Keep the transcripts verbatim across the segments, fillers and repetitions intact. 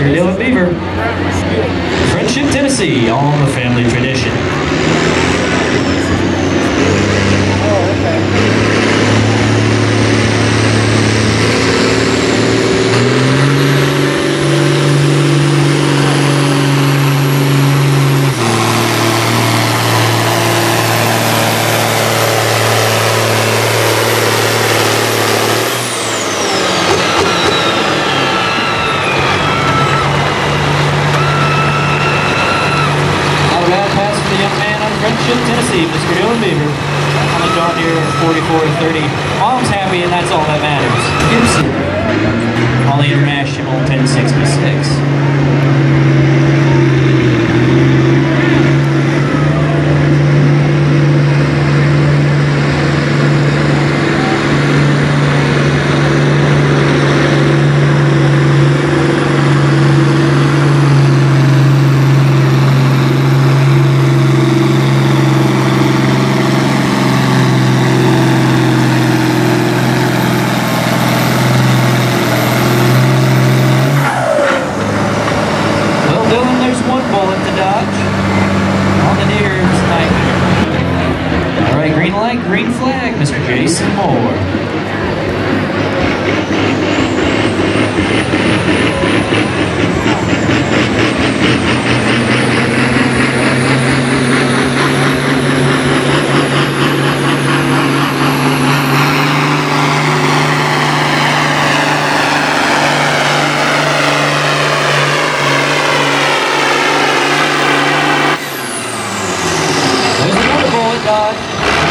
Dylan Beaver. Friendship, Tennessee, on the family tradition. Oh, okay. Friendship, Tennessee, Mister Dylan Beaver on the John Deere forty-four thirty. Mom's happy, and that's all that matters. Gibson on the International ten sixty-six. Green flag, Mister Jason Moore. There's another bullet dodge.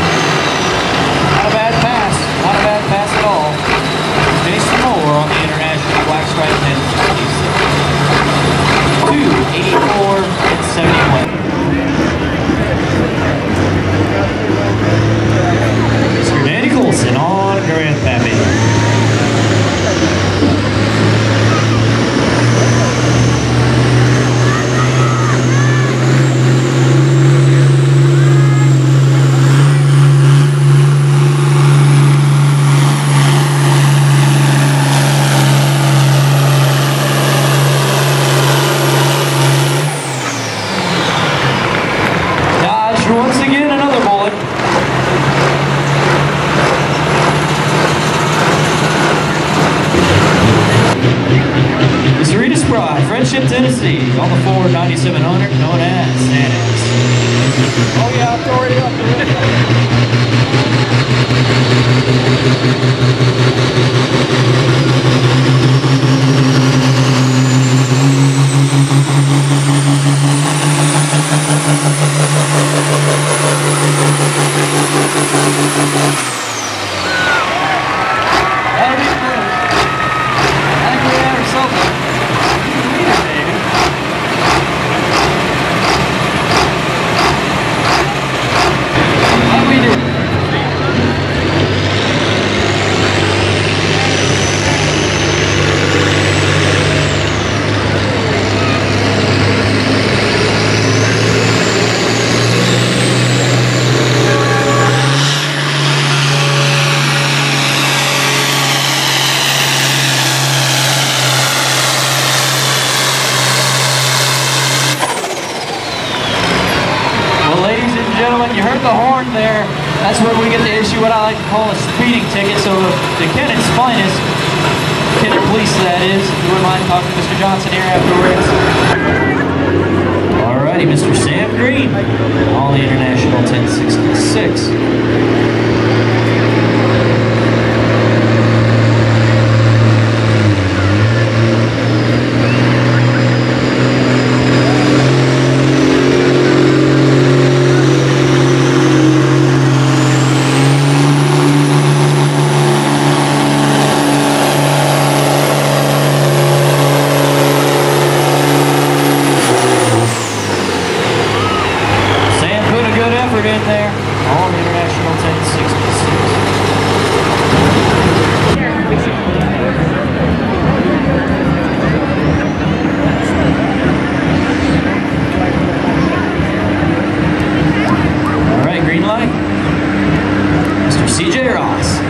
Jason Moore on the International Black Stripe ten sixty-six. two eighty-four and seventy-one. Mister Danny Colson on Grandpappy. Once again, another bullet. Mister Rita Spry, Friendship, Tennessee, on the Ford ninety-seven hundred, known as Xanax. Oh yeah, it's already up Gentlemen, you heard the horn there. That's where we get to issue what I like to call a speeding ticket. So the Kennett's finest, Kennett Police that is, if you wouldn't mind talking to Mister Johnson here afterwards. Alrighty, Mister Sam Green on the International ten sixty-six. In there on the International ten sixty-six. All right, green light. Mister C J Ross.